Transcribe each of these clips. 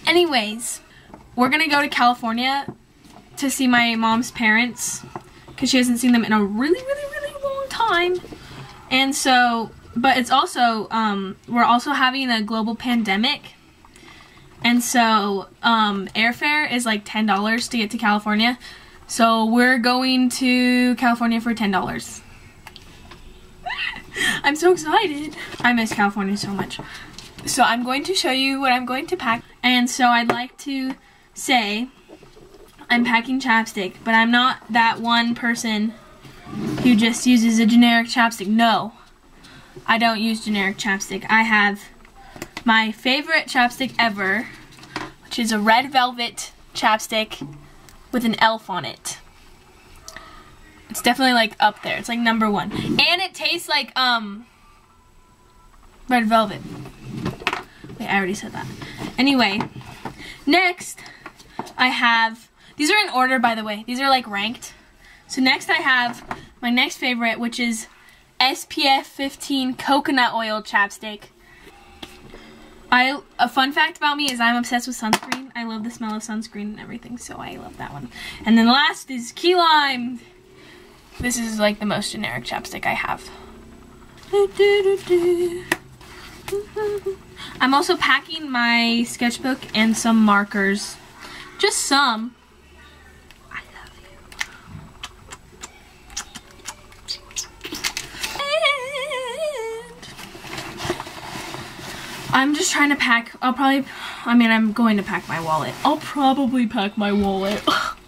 Anyways, we're gonna go to California to see my mom's parents because she hasn't seen them in a really long time. And so, but it's also, we're also having a global pandemic. And so, airfare is like $10 to get to California. So we're going to California for $10. I'm so excited. I miss California so much. So I'm going to show you what I'm going to pack. And so I'd like to say I'm packing chapstick, but I'm not that one person who just uses a generic chapstick. No, I don't use generic chapstick. I have my favorite chapstick ever, which is a red velvet chapstick with an elf on it. It's definitely like up there. It's like #1. And it tastes like red velvet. Wait, I already said that. Anyway, next I have, these are in order by the way. These are like ranked. So next I have my next favorite, which is SPF 15 coconut oil chapstick. A fun fact about me is I'm obsessed with sunscreen. I love the smell of sunscreen and everything, so I love that one. And then last is key lime. This is like the most generic chapstick I have. I'm also packing my sketchbook and some markers. Just some. I love you. And I'm just trying to pack. I'm going to pack my wallet. I'll probably pack my wallet.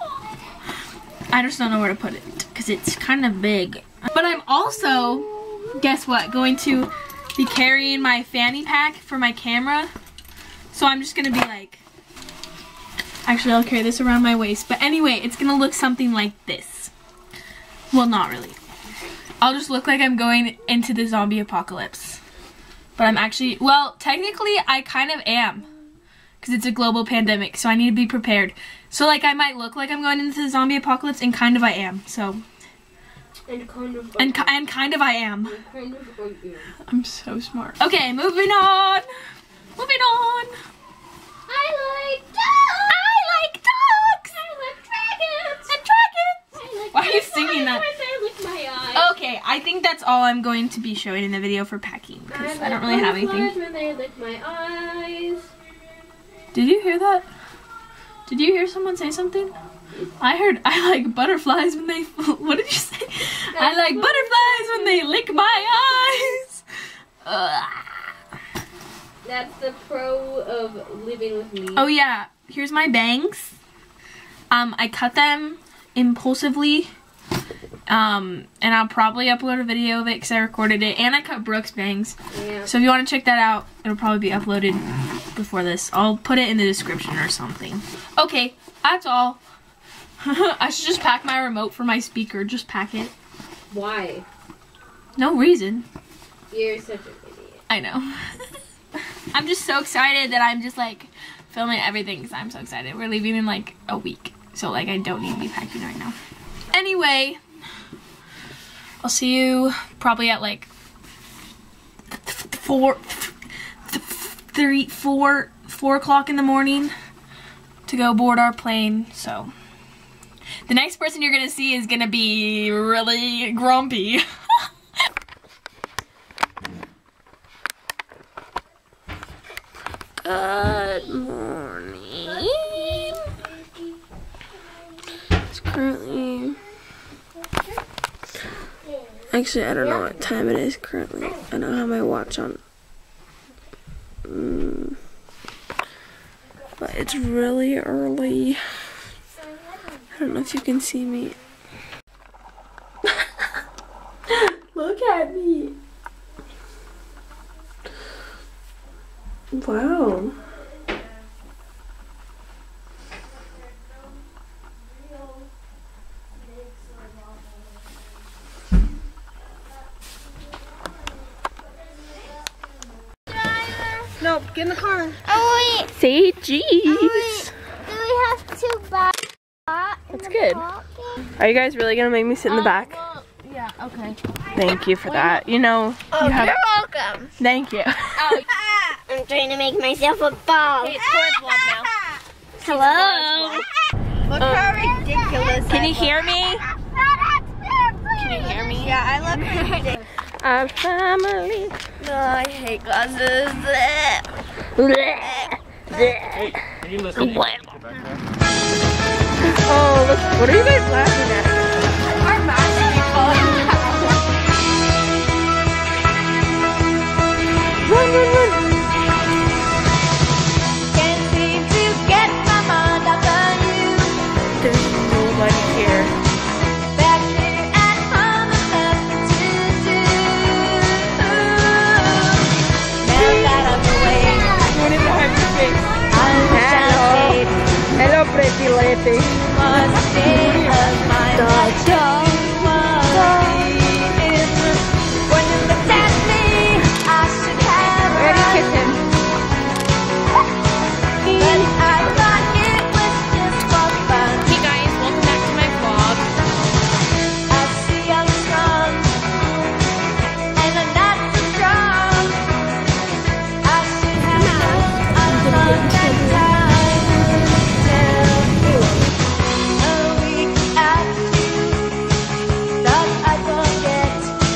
I just don't know where to put it because it's kind of big. But I'm also, guess what, going to be carrying my fanny pack for my camera. So I'm just gonna be like, actually I'll carry this around my waist. But anyway, it's gonna look something like this. Well, not really. I'll just look like I'm going into the zombie apocalypse. But I'm actually, well, technically I kind of am. Because it's a global pandemic, so I need to be prepared. So like I might look like I'm going into the zombie apocalypse, and kind of I am, so. And kind of I am. Kind of I am. I'm so smart. Okay, moving on. Moving on. I like dogs. I like dogs. I like dragons. And dragons. I like Why are you singing that? I lick my eyes. Okay, I think that's all I'm going to be showing in the video for packing, because I don't really have anything. When they lick my eyes. Did you hear that? Did you hear someone say something? I heard I like butterflies when they, what did you say? I like butterflies when they lick my eyes. Ugh. That's the pro of living with me. Oh yeah, here's my bangs. I cut them impulsively. And I'll probably upload a video of it because I recorded it. And I cut Brooke's bangs. Yeah. So if you want to check that out, it'll probably be uploaded before this. I'll put it in the description or something. Okay, that's all. I should just pack my remote for my speaker. Just pack it. Why? No reason. You're such an idiot. I know. I'm just so excited that I'm just like filming everything because I'm so excited. We're leaving in like a week. So like I don't need to be packing right now. Anyway, I'll see you probably at like 4 o'clock in the morning to go board our plane. So the next person you're gonna see is gonna be really grumpy. Good morning. It's currently, actually I don't know what time it is currently. I don't have my watch on. But it's really early. I don't know if you can see me. Look at me. Wow. No, get in the car. Oh wait. Say cheese. Oh, do we have to buy? That's good. Are you guys really gonna make me sit in the back? Well, yeah. Okay. Thank you for that. You know. Oh, you have... you're welcome. Thank you. Oh, I'm trying to make myself a ball. Hey, it's Cora's vlog now. Hello. Look how ridiculous. Can you hear me? Can you hear me? Yeah, I love her. Our family. No, I hate glasses. Are you listening? Oh, look, what are you guys laughing at? Our magic people. Run, run, run. Can't seem to get my mind off of you. There's nobody here. Back here at home, there's nothing to do. Now that I'm away, Don't even have your face. I wish I stayed. Hello, pretty lady. Must stay of my life. When you looked at me, I should have Ready, run. kiss him. But I thought it was just for fun. Hey guys, welcome back to my vlog. I see I'm strong, and I'm not so strong. I should have known on that time. A week after you, thought I'd forget.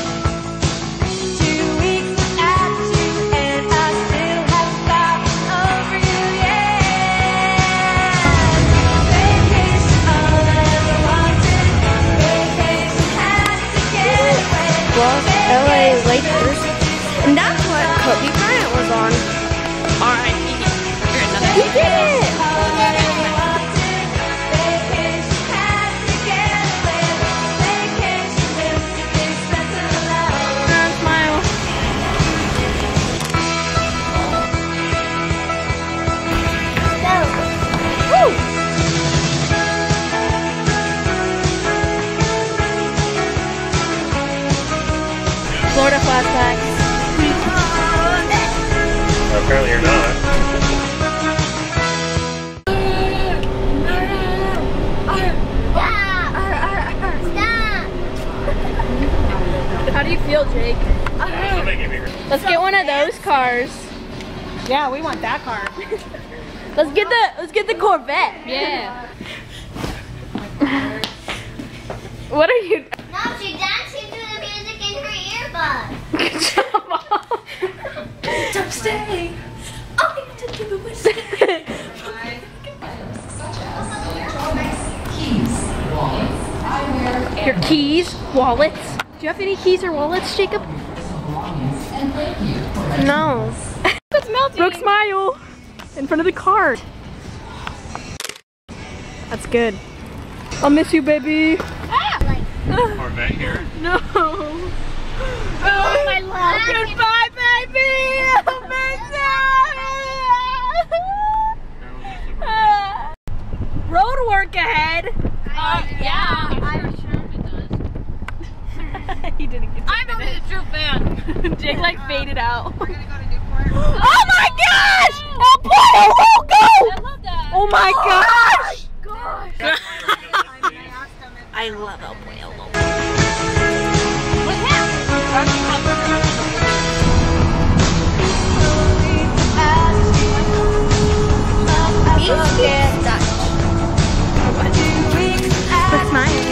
2 weeks without you, and I still haven't gotten over you yet. Vacation, all I ever wanted. Vacation had to get away. LA Lakers. And that's what Kobe Bryant was on. Alright, you did it! Smile. Florida flashbacks. Apparently you're not. How do you feel, Jake? Somebody give me her. Let's get one of those cars. Yeah, we want that car. Let's get the Corvette. Yeah. What are you? No, she's dancing to the music in her earbuds. Don't stay. I'm to give a wish. Your keys, wallets. Do you have any keys or wallets, Jacob? No. It's melting. Brooke, smile in front of the car. That's good. I'll miss you, baby. Corvette here. No. Oh, my love. Goodbye, baby. I'll miss you. Road work ahead. Yeah. He didn't get to I'm only the true fan. Jake like faded out. Oh my gosh! El Pollo Loco! I love that. Oh my gosh! I love El Pollo Loco. That's mine.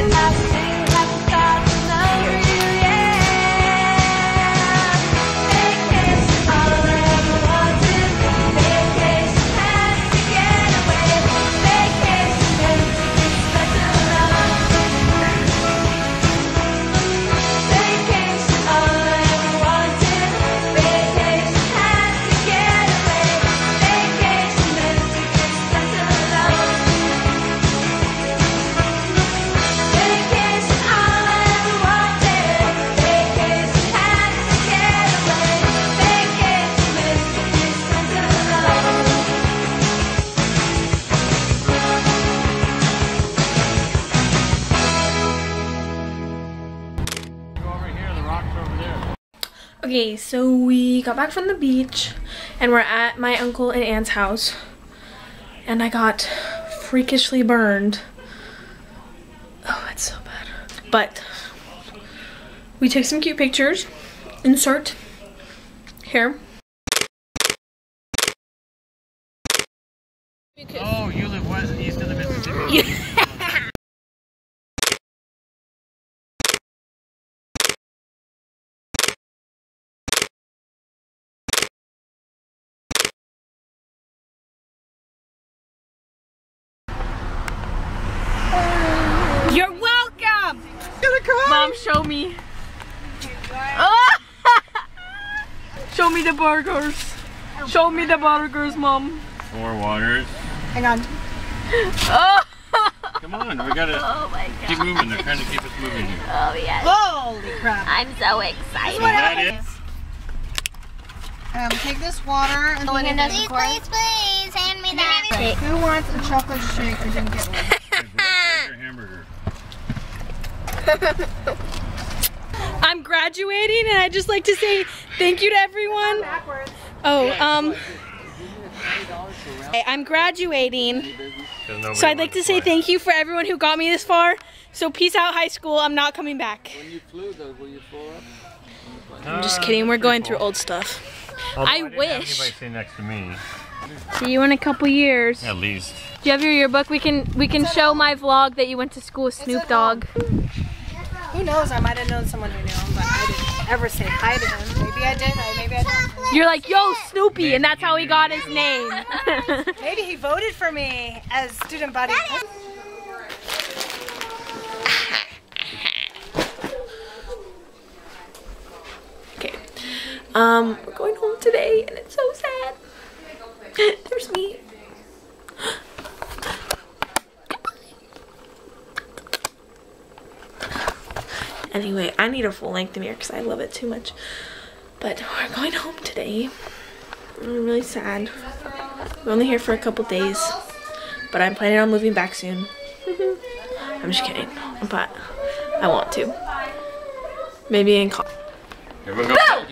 Okay, so we got back from the beach and we're at my uncle and aunt's house and I got freakishly burned. Oh, it's so bad. But we took some cute pictures. Insert here. Oh, you live west, east of the Mississippi. You're welcome! Mom, show me. Oh! Show me the burgers. Show me the burgers, Mom. 4 waters. Hang on. Oh! Come on, we gotta keep moving. They're trying to keep us moving here. Oh yes. Holy crap. I'm so excited. So that is. Take this water and put it in the Please, please, please, hand me that. Who wants a chocolate shake or didn't get one? Your hamburger. I'm graduating and I'd just like to say thank you to everyone. Oh, I'm graduating. So I'd like to say thank you for everyone who got me this far. So peace out, high school. I'm not coming back. When you flew though, were you full up? I'm just kidding. We're going through old stuff. I wish. Anybody sit next to me. See you in a couple years. At least. Do you have your yearbook? We can show my vlog that you went to school with Snoop Dogg. Who knows? I might have known someone who knew him, but I didn't ever say hi to him. Maybe I did, maybe I don't. You're like, yo, Snoopy, and that's how he got his name. Maybe he voted for me as student body. Okay. We're going home today, and it's so sad. There's me. Anyway, I need a full-length mirror because I love it too much. But we're going home today. I'm really sad. We're only here for a couple days. But I'm planning on moving back soon. I'm just kidding. But I want to. Maybe in college. Everyone go.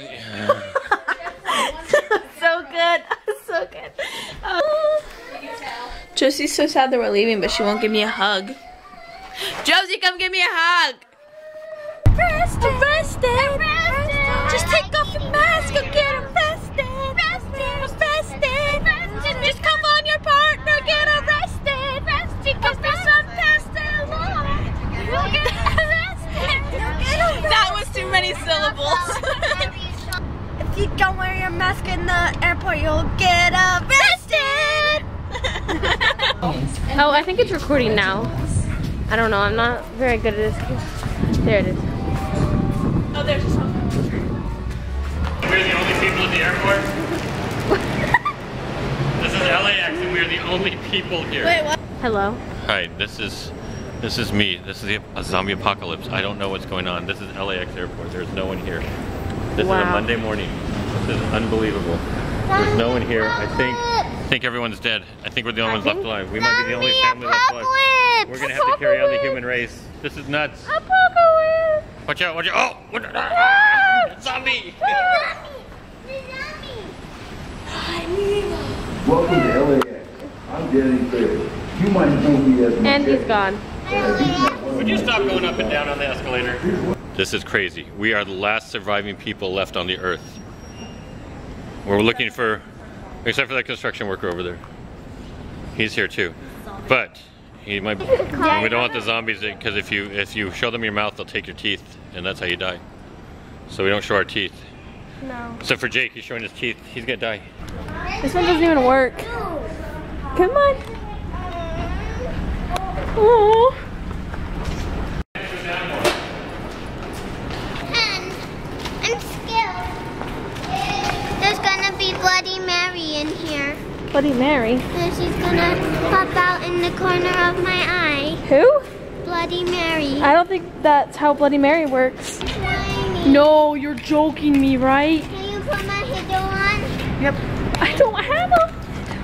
So good. So good. Josie's so sad that we're leaving, but she won't give me a hug. Josie, come give me a hug. Arrested. Just take off your mask and get arrested. Arrested. Just come on your partner, get arrested. Because there's some past the law. You'll get arrested. That was too many syllables. If you don't wear your mask in the airport, you'll get arrested. Oh, I think it's recording now. I don't know, I'm not very good at this. There it is. Oh, there's a song. We're the only people at the airport. This is LAX and we're the only people here. Wait, what? Hello. Hi, this is me. This is a zombie apocalypse. I don't know what's going on. This is LAX airport. There's no one here. This is a Monday morning. This is unbelievable. There's no one here. I think everyone's dead. I think we're the only ones left alive. We might be the only family left alive. We're gonna have to carry on the human race. This is nuts. Apocalypse! Watch out, watch out. Oh! What? Zombie! Welcome to LAX. I'm Danny Fair. You might know me as my And he's gone. Would you stop going up and down on the escalator? This is crazy. We are the last surviving people left on the earth. We're looking for, except for that construction worker over there. He's here too. But he might be, we don't want the zombies, because if you show them your mouth, they'll take your teeth, and that's how you die. So we don't show our teeth. No. Except for Jake, he's showing his teeth. He's gonna die. This one doesn't even work. Come on. Oh. I'm scared. There's gonna be Bloody Mary in here. Bloody Mary. And she's gonna pop out in the corner of my eye. Who? Bloody Mary. I don't think that's how Bloody Mary works. Tiny. No, you're joking me, right? Can you put my heater on? Yep. I don't have a...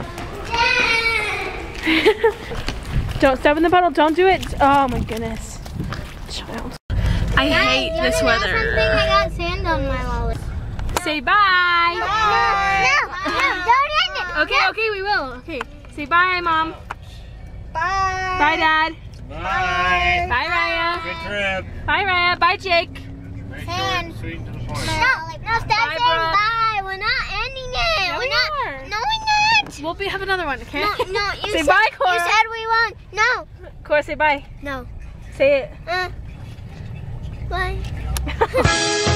Don't step in the puddle. Don't do it. Oh my goodness. Child. I hate this weather. I got sand on my wallet. Say bye. No, don't end it. Okay, okay, we will. Okay. Say bye, Mom. Bye. Bye, Dad. Bye. Bye, Raya. Good trip. Bye, Raya. Bye, Jake. Sand. Sweet and to the point. No, stop saying Brooke. bye. We're not ending it. Yeah, we're we not. are. No, we're not. We'll have another one, okay? No, you say said, bye, Cora. You said we won. No. Cora, say bye. No. Say it. Bye.